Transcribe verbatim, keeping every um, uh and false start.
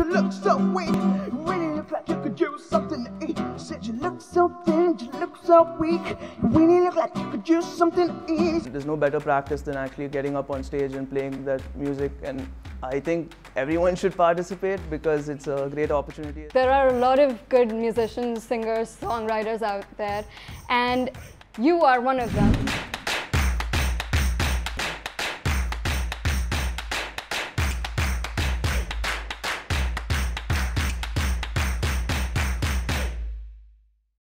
look so weak. You really look like you could use something to eat. You said you look so thin, you look so weak. You really look like you could use something to eat. There's no better practice than actually getting up on stage and playing that music, and I think everyone should participate because it's a great opportunity. There are a lot of good musicians, singers, songwriters out there, and you are one of them.